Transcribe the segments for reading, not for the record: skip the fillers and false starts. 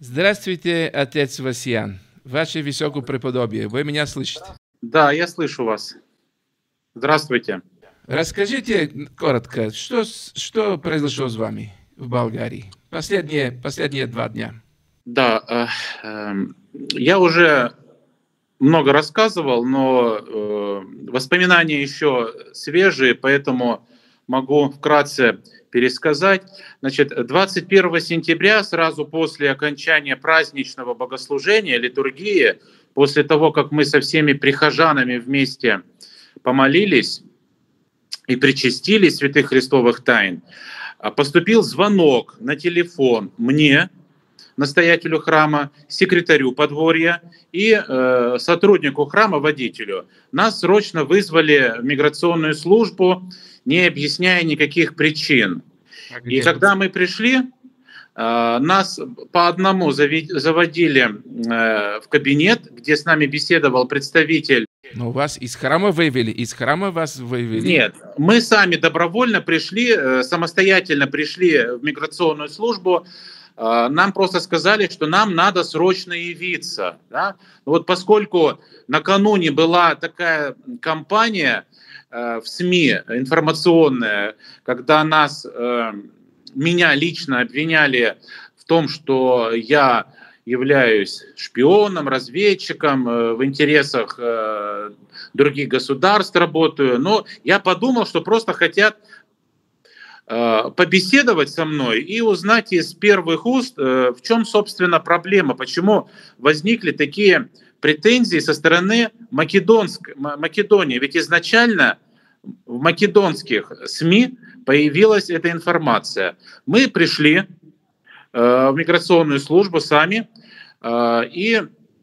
Здравствуйте, отец Васян. Ваше высокопреподобие, вы меня слышите? Да, я слышу вас. Здравствуйте. Расскажите коротко, что произошло с вами в Болгарии последние 2 дня? Да, я уже много рассказывал, но воспоминания еще свежие, поэтому могу вкратце пересказать. Значит, 21 сентября, сразу после окончания праздничного богослужения, литургии, после того, как мы со всеми прихожанами вместе помолились и причастили святых христовых тайн, поступил звонок на телефон мне, настоятелю храма, секретарю подворья и сотруднику храма, водителю. Нас срочно вызвали в миграционную службу, не объясняя никаких причин. И когда мы пришли, нас по одному заводили в кабинет, где с нами беседовал представитель. Но вас из храма вывели? Из храма вас вывели? Нет, мы сами добровольно пришли, самостоятельно пришли в миграционную службу. Нам просто сказали, что нам надо срочно явиться. Да? Вот поскольку накануне была такая кампания в СМИ информационная, когда меня лично обвиняли в том, что я являюсь шпионом, разведчиком, в интересах других государств работаю. Но я подумал, что просто хотят побеседовать со мной и узнать из первых уст, в чем, собственно, проблема, почему возникли такие претензии со стороны Македонии. Ведь изначально в македонских СМИ появилась эта информация. Мы пришли в миграционную службу сами, и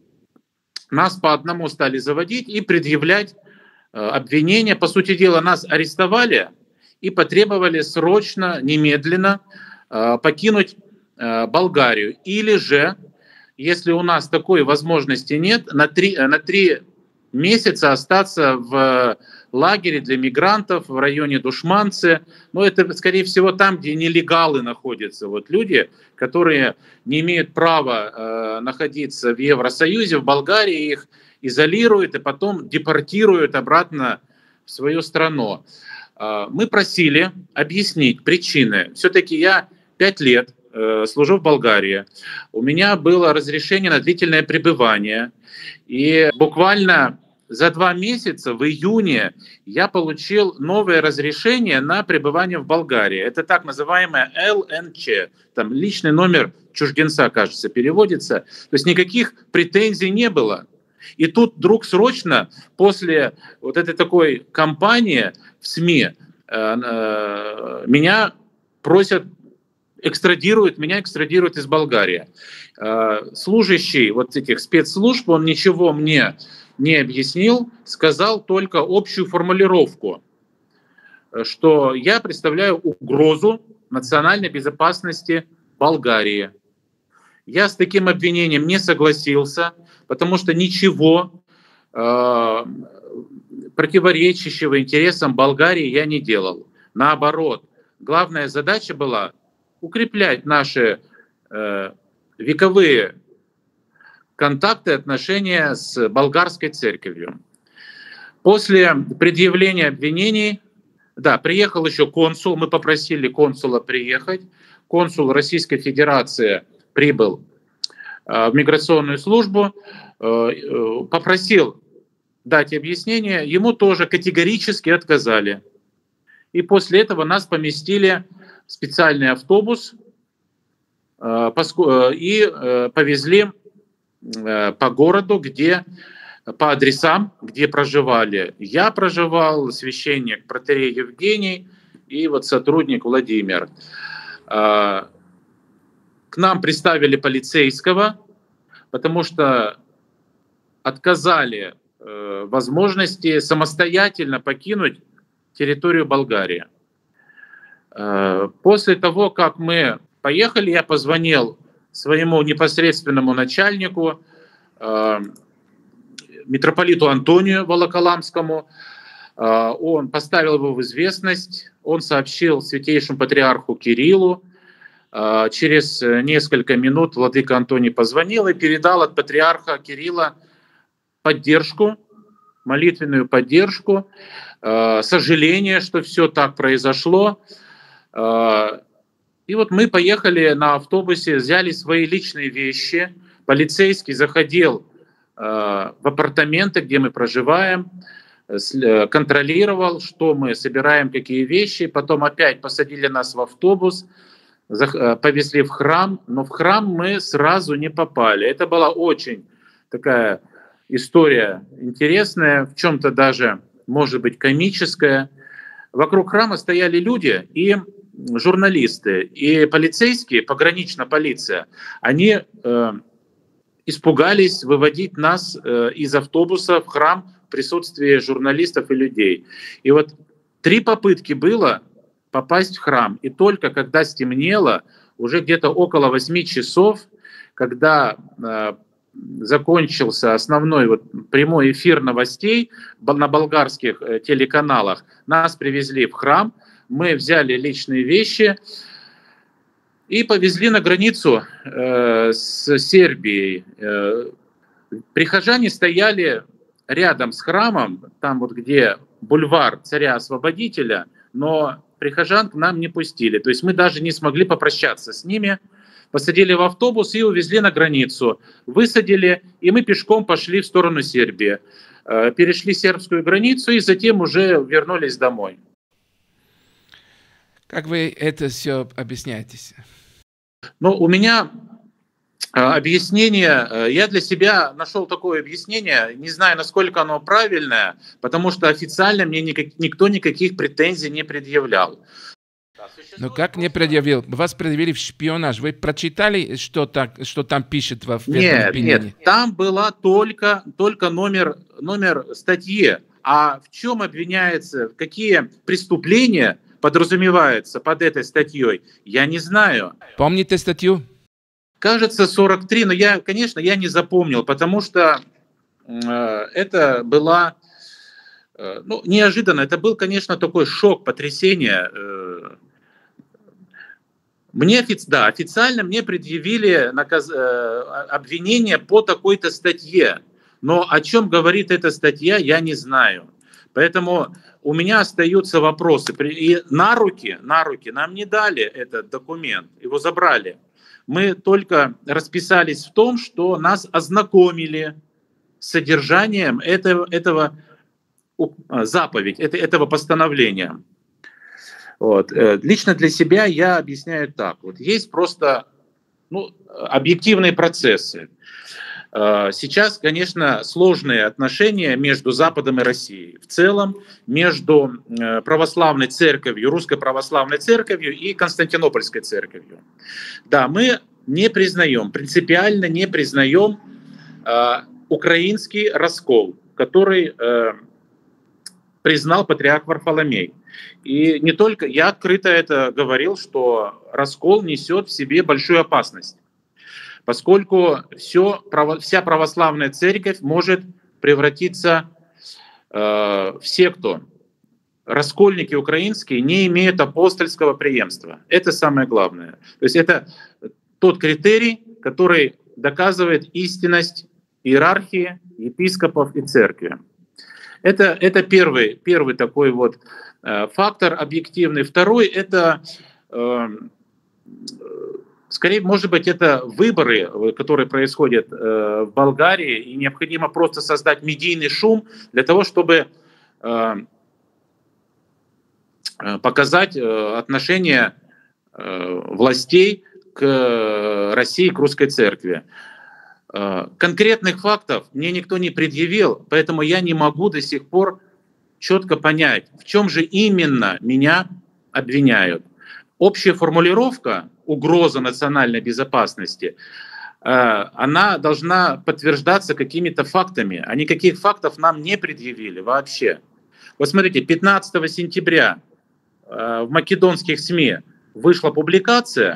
нас по одному стали заводить и предъявлять обвинения. По сути дела, нас арестовали и потребовали срочно, немедленно покинуть Болгарию. Или же, если у нас такой возможности нет, на 3 месяца остаться в лагере для мигрантов в районе Душманцы. Но это, скорее всего, там, где нелегалы находятся. Вот люди, которые не имеют права находиться в Евросоюзе, в Болгарии, их изолируют и потом депортируют обратно в свою страну. Мы просили объяснить причины. Все-таки я 5 лет служу в Болгарии. У меня было разрешение на длительное пребывание. И буквально за 2 месяца, в июне, я получил новое разрешение на пребывание в Болгарии. Это так называемое ЛНЧ, там личный номер чужденца, кажется, переводится. То есть никаких претензий не было. И тут вдруг срочно, после вот этой такой кампании в СМИ, меня просят меня экстрадируют из Болгарии. Служащий вот этих спецслужб, он ничего мне не объяснил, сказал только общую формулировку, что я представляю угрозу национальной безопасности Болгарии. Я с таким обвинением не согласился, потому что ничего противоречащего интересам Болгарии я не делал. Наоборот, главная задача была укреплять наши вековые контакты, отношения с болгарской церковью. После предъявления обвинений, да, приехал еще консул, мы попросили консула приехать. Консул Российской Федерации прибыл в миграционную службу, попросил дать объяснение, ему тоже категорически отказали. И после этого нас поместили в специальный автобус и повезли по городу, по адресам, где проживали. Я проживал, священник протоиерей Евгений и вот сотрудник Владимир. К нам приставили полицейского, потому что отказали возможности самостоятельно покинуть территорию Болгарии. После того, как мы поехали, я позвонил своему непосредственному начальнику, митрополиту Антонию Волоколамскому. Он поставил его в известность, он сообщил святейшему патриарху Кириллу, Через несколько минут владыка Антоний позвонил и передал от патриарха Кирилла поддержку, молитвенную поддержку, сожаление, что все так произошло. И вот мы поехали на автобусе, взяли свои личные вещи. Полицейский заходил в апартаменты, где мы проживаем, контролировал, что мы собираем, какие вещи. Потом опять посадили нас в автобус, повезли в храм. Но в храм мы сразу не попали. Это была очень такая история интересная, в чем-то даже, может быть, комическая. Вокруг храма стояли люди и журналисты, и полицейские, пограничная полиция, они испугались выводить нас из автобуса в храм в присутствии журналистов и людей. И вот 3 попытки было попасть в храм. И только когда стемнело, уже где-то около 8 часов, когда закончился основной прямой эфир новостей на болгарских телеканалах, нас привезли в храм, мы взяли личные вещи и повезли на границу с Сербией. Прихожане стояли рядом с храмом, там вот где бульвар царя-освободителя, но прихожан к нам не пустили. То есть мы даже не смогли попрощаться с ними. Посадили в автобус и увезли на границу. Высадили, и мы пешком пошли в сторону Сербии. Перешли сербскую границу и затем уже вернулись домой. Как вы это все объясняете? Ну, у меня объяснение, я для себя нашел такое объяснение, не знаю, насколько оно правильное, потому что официально мне никто никаких претензий не предъявлял. Но как не предъявил? Вас предъявили в шпионаж. Вы прочитали, что там пишет в ответном обвинении? Нет, там была только номер статьи. А в чем обвиняется, какие преступления подразумеваются под этой статьей, я не знаю. Помните статью? Кажется, 43, но я не запомнил, потому что это была неожиданно. Это был, конечно, такой шок, потрясение. Официально мне предъявили обвинение по такой-то статье. Но о чем говорит эта статья, я не знаю. Поэтому у меня остаются вопросы. И на руки нам не дали этот документ, его забрали. Мы только расписались в том, что нас ознакомили с содержанием этого постановления. Вот. Лично для себя я объясняю так. Вот есть просто объективные процессы. Сейчас, конечно, сложные отношения между Западом и Россией. В целом, между православной церковью, Русской православной церковью и Константинопольской церковью. Да, мы принципиально не признаем украинский раскол, который признал патриарх Варфоломей. И не только я открыто это говорил, что раскол несет в себе большую опасность, поскольку вся православная церковь может превратиться в секту. Раскольники украинские не имеют апостольского преемства. Это самое главное. То есть это тот критерий, который доказывает истинность иерархии, епископов и церкви. Это первый такой вот фактор объективный. Второй — это, скорее, может быть, это выборы, которые происходят в Болгарии, и необходимо просто создать медийный шум для того, чтобы показать отношение властей к России, к русской церкви. Конкретных фактов мне никто не предъявил, поэтому я не могу до сих пор четко понять, в чем же именно меня обвиняют. Общая формулировка «угроза национальной безопасности», она должна подтверждаться какими-то фактами, а никаких фактов нам не предъявили вообще. Вот смотрите, 15 сентября в македонских СМИ вышла публикация,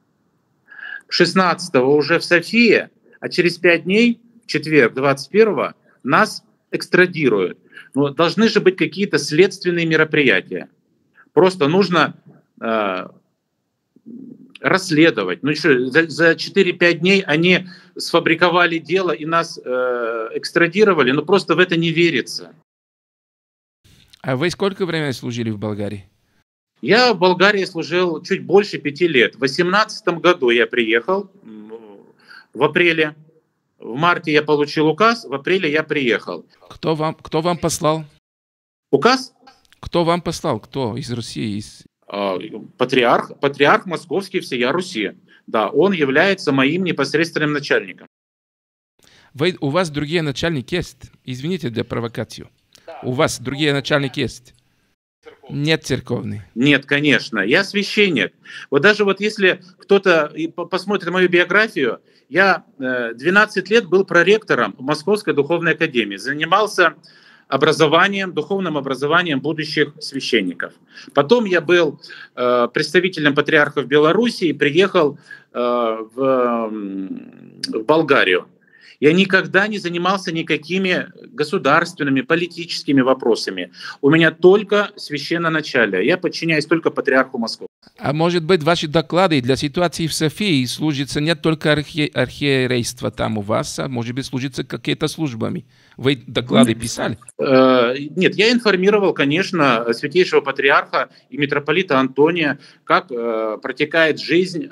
16-го уже в Софии, а через 5 дней, в четверг, 21-го, нас экстрадируют. Но должны же быть какие-то следственные мероприятия. Просто нужно расследовать. Ну что, за 4-5 дней они сфабриковали дело и нас экстрадировали, но просто в это не верится. А вы сколько времени служили в Болгарии? Я в Болгарии служил чуть больше 5 лет. В 2018 году я приехал, в апреле. В марте я получил указ, в апреле я приехал. Кто вам послал? Указ? Кто вам послал? Кто из России? Патриарх Московский всея Руси. Да, он является моим непосредственным начальником. У вас другие начальники есть? Извините за провокацию. У вас другие начальники есть? Нет церковный. Нет, конечно. Я священник. Вот даже вот если кто-то посмотрит мою биографию, я 12 лет был проректором Московской духовной академии. Занимался духовным образованием будущих священников. Потом я был представителем патриарха в Беларуси и приехал в Болгарию. Я никогда не занимался никакими государственными, политическими вопросами. У меня только священноначалие. Я подчиняюсь только патриарху Москвы. А может быть, ваши доклады для ситуации в Софии служатся не только архиерейство там у вас, а может быть, служатся какими-то службами? Вы доклады писали? Нет, я информировал, конечно, святейшего патриарха и митрополита Антония, как протекает жизнь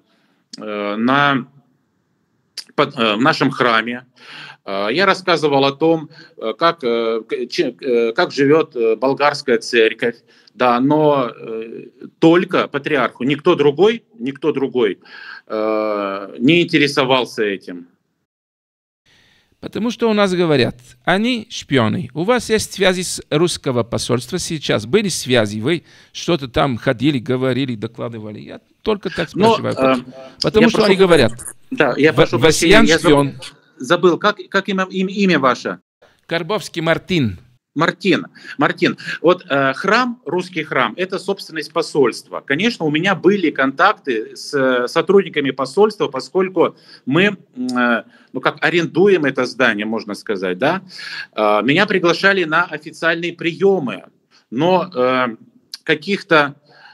в нашем храме. Я рассказывал о том, как живет болгарская церковь, да, но только патриарху, никто другой не интересовался этим. Потому что у нас говорят, они шпионы. У вас есть связи с русского посольства сейчас? Были связи? Вы что-то там ходили, говорили, докладывали? Я только так спрашиваю. Потому что они говорят. Да, я прошу прощения, я забыл, как имя ваше? Карбовский Мартин. Мартин. Вот храм, русский храм, это собственность посольства. Конечно, у меня были контакты с сотрудниками посольства, поскольку мы, арендуем это здание, можно сказать, да. Меня приглашали на официальные приемы, но каких-то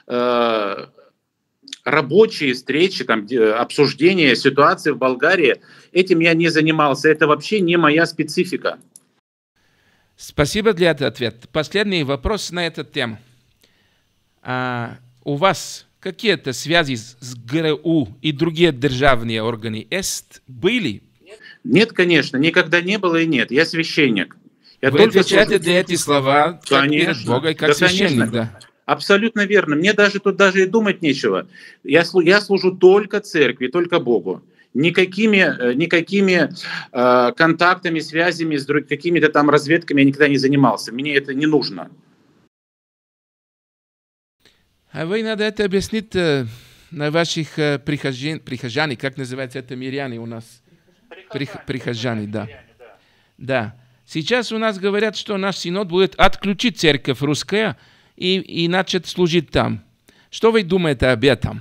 рабочие встречи, обсуждения ситуации в Болгарии, этим я не занимался. Это вообще не моя специфика. Спасибо за этот ответ. Последний вопрос на эту тему. У вас какие-то связи с ГРУ и другие державные органы были? Нет, конечно, никогда не было и нет. Я священник. Вы отвечаете для эти слова конечно. Бога и как священник, да? Абсолютно верно. Мне тут даже и думать нечего. Я служу только церкви, только Богу. Никакими контактами, связями с какими-то там разведками я никогда не занимался. Мне это не нужно. А вы надо это объяснить на ваших прихожане, как называется это, миряне у нас? Прихожане, да. Да. Сейчас у нас говорят, что наш синод будет отключить церковь русская и начать служить там. Что вы думаете об этом?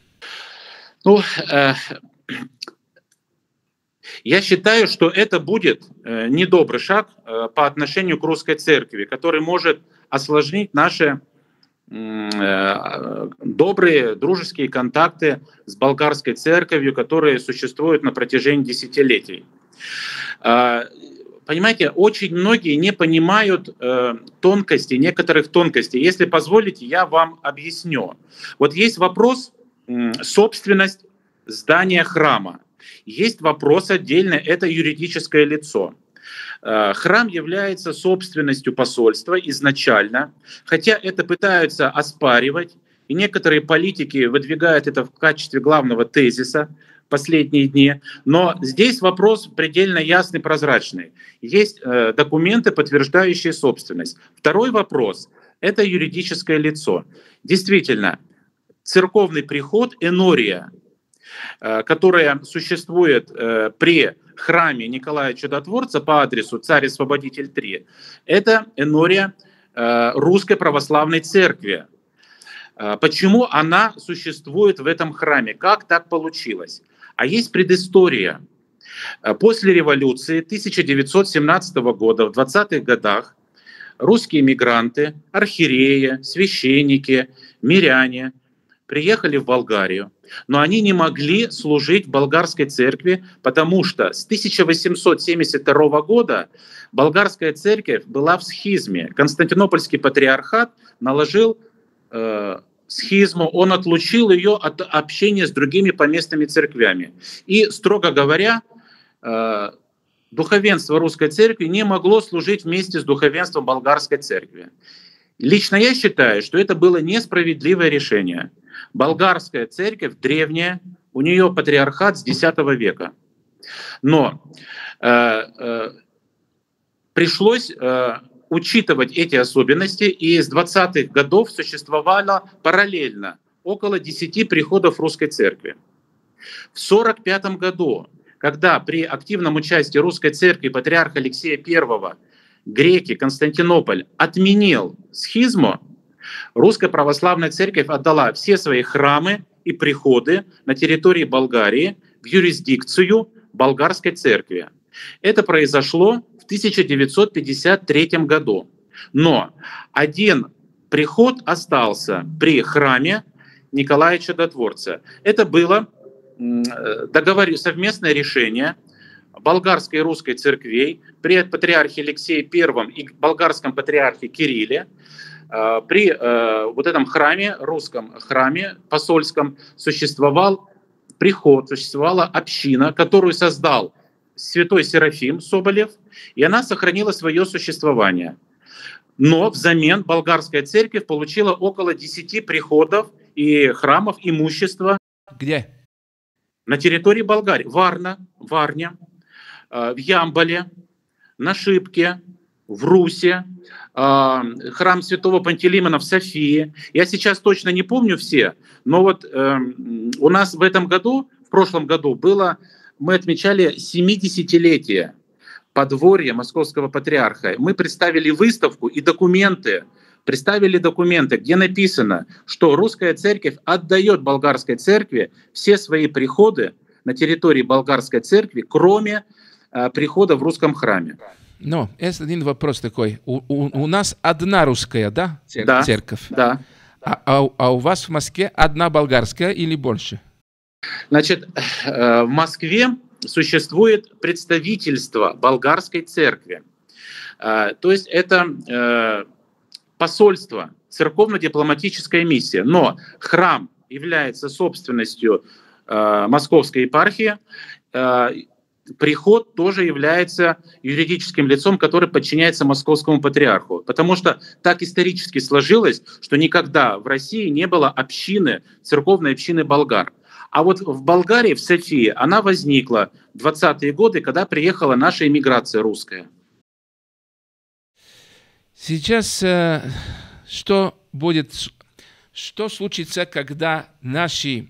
Я считаю, что это будет недобрый шаг по отношению к русской церкви, который может осложнить наши добрые дружеские контакты с болгарской церковью, которые существуют на протяжении десятилетий. Понимаете, очень многие не понимают некоторых тонкостей. Если позволите, я вам объясню. Вот есть вопрос собственность здания храма. Есть вопрос отдельно, это юридическое лицо. Храм является собственностью посольства изначально, хотя это пытаются оспаривать, и некоторые политики выдвигают это в качестве главного тезиса в последние дни. Но здесь вопрос предельно ясный, прозрачный. Есть документы, подтверждающие собственность. Второй вопрос – это юридическое лицо. Действительно, церковный приход «Энория», которая существует при храме Николая Чудотворца по адресу Царь-Освободитель 3, это энория Русской Православной Церкви. Почему она существует в этом храме? Как так получилось? А есть предыстория. После революции 1917 года, в 20-х годах, русские мигранты, архиереи, священники, миряне приехали в Болгарию, но они не могли служить в болгарской церкви, потому что с 1872 года болгарская церковь была в схизме. Константинопольский патриархат наложил схизму, он отлучил ее от общения с другими поместными церквями. И, строго говоря, духовенство русской церкви не могло служить вместе с духовенством болгарской церкви. Лично я считаю, что это было несправедливое решение. Болгарская церковь древняя, у нее патриархат с X века. Но пришлось учитывать эти особенности, и с 20-х годов существовало параллельно около 10 приходов русской церкви. В 1945 году, когда при активном участии русской церкви патриарха Алексея I греки, Константинополь отменил схизму, Русская Православная Церковь отдала все свои храмы и приходы на территории Болгарии в юрисдикцию Болгарской Церкви. Это произошло в 1953 году. Но один приход остался при храме Николая Чудотворца. Это было совместное решение болгарской и русской церквей при патриархе Алексее I и болгарском патриархе Кирилле. При вот этом храме, русском храме посольском, существовал приход, существовала община, которую создал святой Серафим Соболев, и она сохранила свое существование. Но взамен болгарская церковь получила около 10 приходов и храмов, имущества. Где? На территории Болгарии. Варня, в Ямболе, на Шипке, в Русе, храм святого Пантелеймона в Софии. Я сейчас точно не помню все, но вот у нас в этом году, в прошлом году мы отмечали 70-летие подворья Московского патриарха. Мы представили выставку и документы, где написано, что русская церковь отдает болгарской церкви все свои приходы на территории болгарской церкви, кроме прихода в русском храме. Но есть один вопрос такой. У нас одна русская, да, церковь? Да. А у вас в Москве одна болгарская или больше? Значит, в Москве существует представительство болгарской церкви. То есть это посольство, церковно-дипломатическая миссия. Но храм является собственностью Московской епархии. Приход тоже является юридическим лицом, который подчиняется московскому патриарху. Потому что так исторически сложилось, что никогда в России не было общины, церковной общины болгар. А вот в Болгарии, в Софии, она возникла в 20-е годы, когда приехала наша эмиграция русская. Сейчас что случится, когда наши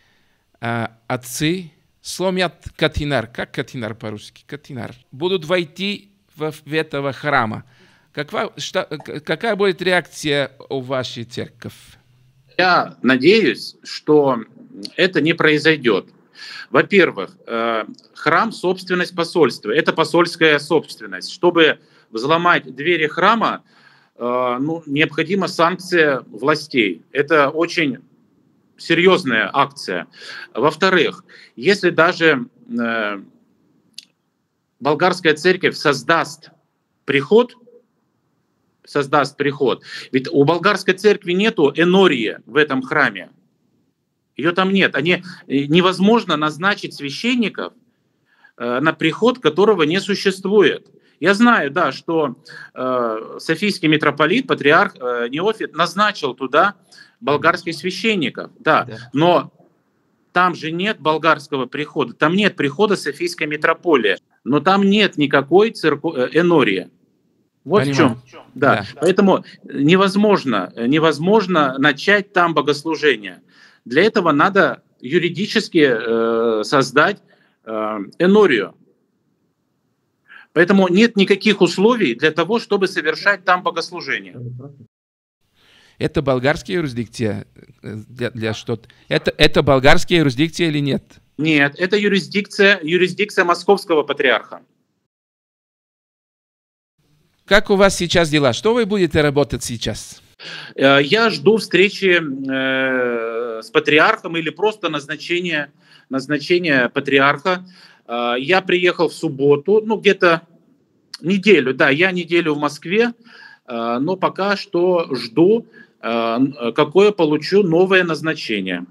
отцы сломят катинар? Как катинар по-русски? Катинар. Будут войти в этого храма. Какая будет реакция у вашей церкви? Я надеюсь, что это не произойдет. Во-первых, храм — собственность посольства. Это посольская собственность. Чтобы взломать двери храма, необходима санкция властей. Это очень серьезная акция. Во-вторых, если даже болгарская церковь создаст приход, ведь у болгарской церкви нету энории в этом храме. Ее там нет. Невозможно назначить священников на приход, которого не существует. Я знаю, да, что Софийский митрополит, патриарх Неофит, назначил туда болгарских священников, да, но там же нет болгарского прихода, там нет прихода Софийской митрополии, но там нет никакой энории. Вот в чем. Да. Поэтому невозможно начать там богослужение. Для этого надо юридически создать энорию. Поэтому нет никаких условий для того, чтобы совершать там богослужение. Это болгарская юрисдикция для что-то? Это болгарская юрисдикция или нет? Нет, это юрисдикция Московского патриарха. Как у вас сейчас дела? Что вы будете работать сейчас? Я жду встречи с патриархом или просто назначение патриарха. Я приехал в субботу, ну где-то неделю, да, я неделю в Москве, но пока что жду, какое получу новое назначение.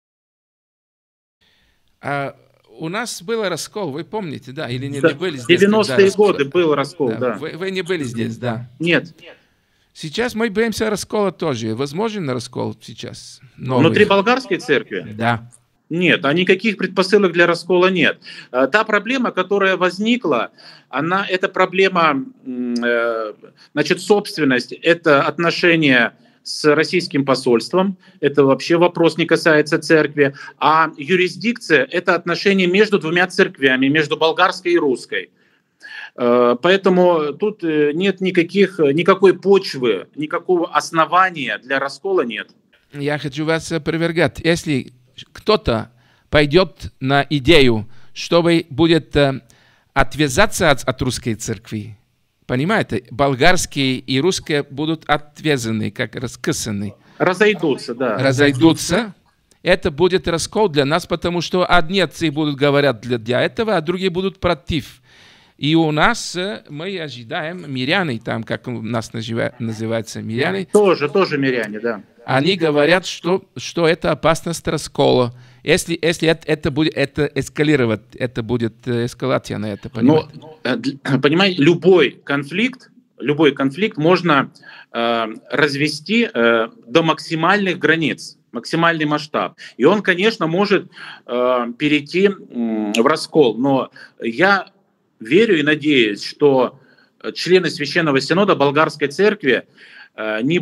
У нас был раскол, вы помните, да? Или не были здесь? 90-е годы был раскол, да. Вы не были здесь, да? Нет. Сейчас мы боимся раскола тоже. Возможен раскол сейчас? Внутри болгарской церкви? Да. Нет, а никаких предпосылок для раскола нет. Та проблема, которая возникла, это проблема, значит, собственность, это отношения с российским посольством, это вообще вопрос не касается церкви, а юрисдикция — это отношения между двумя церквями, между болгарской и русской. Поэтому тут нет никакой почвы, никакого основания для раскола нет. Я хочу вас опровергать. Если кто-то пойдет на идею, чтобы будет отвязаться от русской церкви, понимаете, болгарские и русские будут отвязаны, как раскисаны. Разойдутся, да. Разойдутся. Это будет раскол для нас, потому что одни отцы будут говорить для этого, а другие будут против. И у нас мы ожидаем миряне, там, как у нас называется миряне. Тоже миряне, да. Они говорят, что это опасность раскола. Если это будет эскалировать, это будет эскалация на это, понимаете? Но, понимаете, любой конфликт можно развести до максимальных границ, максимальный масштаб. И он, конечно, может перейти в раскол. Но я верю и надеюсь, что члены Священного Синода Болгарской Церкви не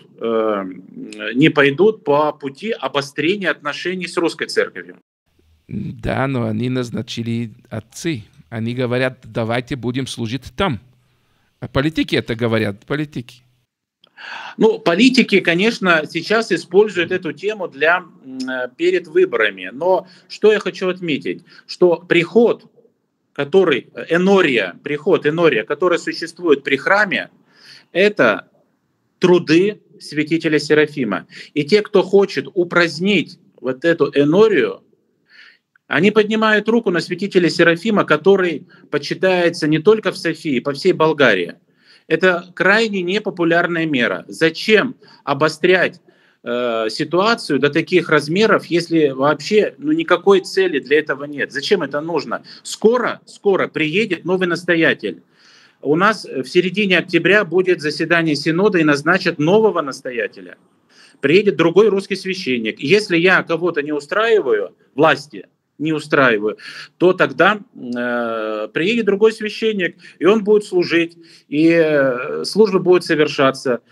пойдут по пути обострения отношений с русской церковью. Да, но они назначили отцы. Они говорят, давайте будем служить там. А политики это говорят, политики. Ну, политики, конечно, сейчас используют эту тему перед выборами. Но что я хочу отметить, что приход энория, который существует при храме, это труды святителя Серафима. И те, кто хочет упразднить вот эту энорию, они поднимают руку на святителя Серафима, который почитается не только в Софии, по всей Болгарии. Это крайне непопулярная мера. Зачем обострять ситуацию до таких размеров, если вообще никакой цели для этого нет? Зачем это нужно? Скоро приедет новый настоятель. У нас в середине октября будет заседание Синода и назначат нового настоятеля. Приедет другой русский священник. И если я кого-то не устраиваю, власти не устраиваю, то тогда приедет другой священник, и он будет служить, и служба будет совершаться.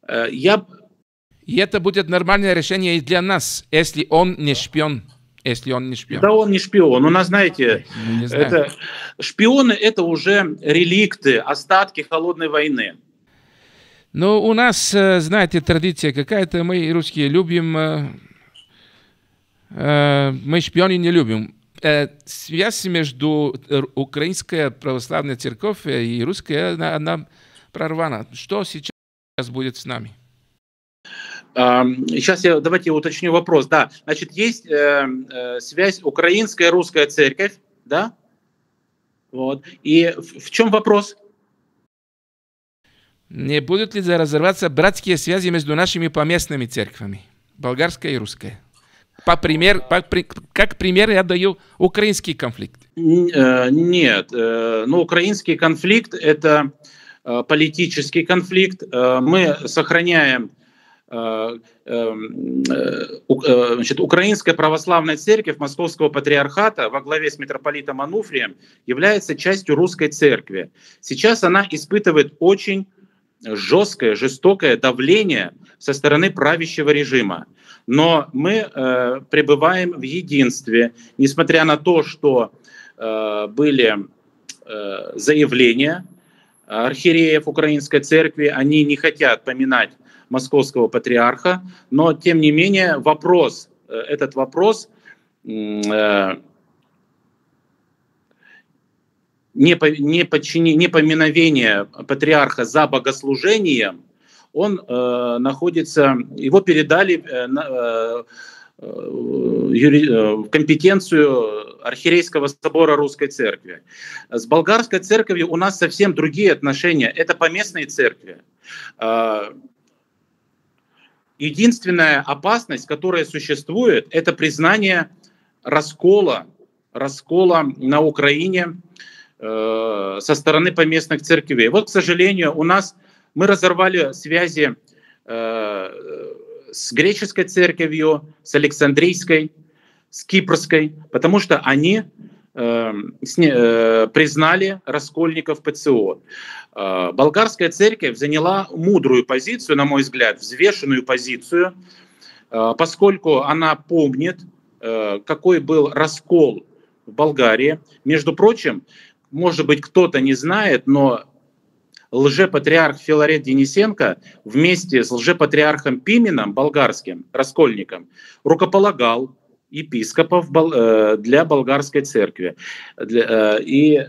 И это будет нормальное решение и для нас, если он не шпион. Да, он не шпион. У нас, знаете, шпионы — это уже реликты, остатки холодной войны. Ну, у нас, знаете, традиция какая-то, мы русские любим, мы шпионы не любим. Связь между Украинской православной церковью и русской, она прорвана. Что сейчас будет с нами? Сейчас давайте уточню вопрос. Да, значит, есть связь украинская русская церковь, да? Вот. И в чем вопрос? Не будут ли разорваться братские связи между нашими поместными церквами, болгарская и русская? Как пример я даю украинский конфликт. Нет, украинский конфликт — это политический конфликт. Мы сохраняем Украинская православная церковь Московского патриархата во главе с митрополитом Ануфрием является частью русской церкви. Сейчас она испытывает очень жестокое давление со стороны правящего режима. Но мы пребываем в единстве, несмотря на то, что были заявления архиереев Украинской церкви, они не хотят поминать Московского патриарха, но тем не менее этот вопрос непоминовения патриарха за богослужением, его передали компетенцию Архиерейского собора Русской Церкви. С болгарской церковью у нас совсем другие отношения. Это поместные церкви. Единственная опасность, которая существует, это признание раскола на Украине со стороны поместных церквей. Вот, к сожалению, мы разорвали связи с греческой церковью, с Александрийской, с Кипрской, потому что они признали раскольников ПЦО. Болгарская церковь заняла мудрую позицию, на мой взгляд, взвешенную позицию, поскольку она помнит, какой был раскол в Болгарии. Между прочим, может быть, кто-то не знает, но лжепатриарх Филарет Денисенко вместе с лжепатриархом Пименом, болгарским раскольником, рукополагал епископов для болгарской церкви. И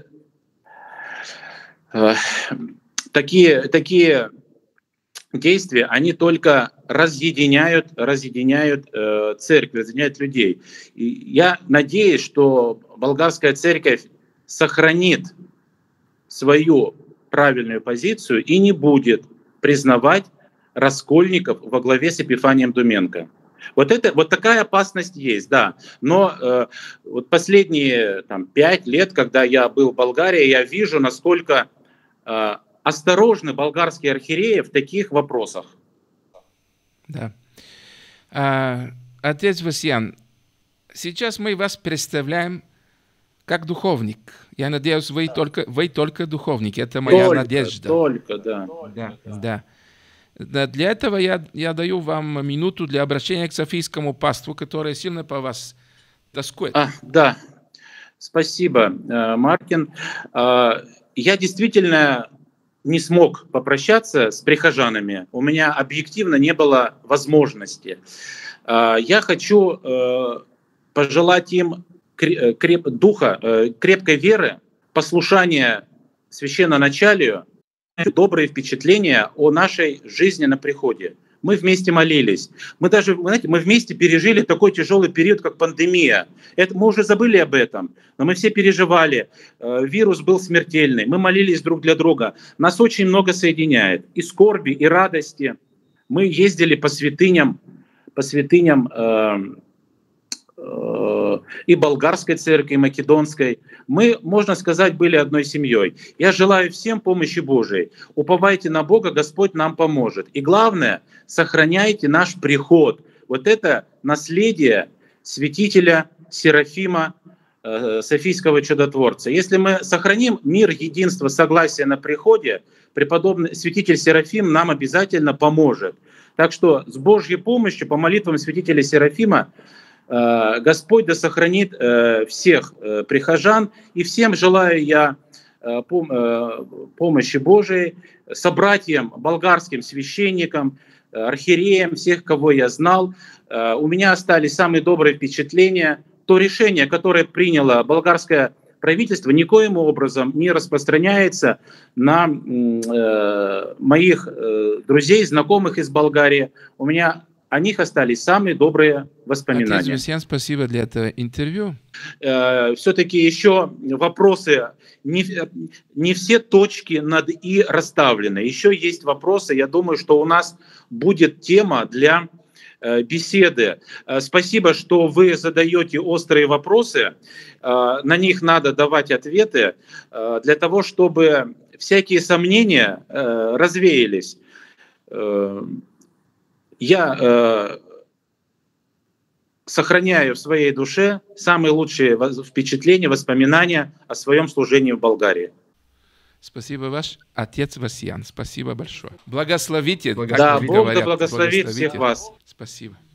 такие действия, они только разъединяют церковь, разъединяют людей. И я надеюсь, что болгарская церковь сохранит свою правильную позицию и не будет признавать раскольников во главе с Епифанием Думенко. Вот такая опасность есть, да. Но вот последние 5 лет, когда я был в Болгарии, я вижу, насколько осторожны болгарские архиереи в таких вопросах. Да. Отец Васян, сейчас мы вас представляем как духовник. Я надеюсь, вы только духовник. Это моя надежда. Да. Для этого я даю вам минуту для обращения к Софийскому паству, которое сильно по вас тоскует. Да, спасибо, Мартин. Я действительно не смог попрощаться с прихожанами. У меня объективно не было возможности. Я хочу пожелать им крепкой веры, послушания священноначалию, добрые впечатления о нашей жизни на приходе. Мы вместе молились. Мы вместе пережили такой тяжелый период, как пандемия. Мы уже забыли об этом, но мы все переживали. Вирус был смертельный. Мы молились друг для друга. Нас очень много соединяет. И скорби, и радости. Мы ездили по святыням и болгарской церкви, и македонской. Мы, можно сказать, были одной семьей. Я желаю всем помощи Божией. Уповайте на Бога, Господь нам поможет. И главное, сохраняйте наш приход. Вот это наследие святителя Серафима, Софийского чудотворца. Если мы сохраним мир, единство, согласие на приходе, преподобный святитель Серафим нам обязательно поможет. Так что с Божьей помощью, по молитвам святителя Серафима, Господь да сохранит всех прихожан, и всем желаю я помощи Божией, собратьям, болгарским священникам, архиереям, всех, кого я знал. У меня остались самые добрые впечатления. То решение, которое приняло болгарское правительство, никоим образом не распространяется на моих друзей, знакомых из Болгарии. У меня о них остались самые добрые воспоминания. Отец Васян, спасибо для этого интервью. Все-таки еще вопросы. Не все точки над «и» расставлены. Еще есть вопросы. Я думаю, что у нас будет тема для беседы. Спасибо, что вы задаете острые вопросы. На них надо давать ответы для того, чтобы всякие сомнения развеялись. Я сохраняю в своей душе самые лучшие впечатления, воспоминания о своем служении в Болгарии. Спасибо, ваш отец Васян. Спасибо большое. Благословите. Да, Бог да благословит всех вас. Спасибо.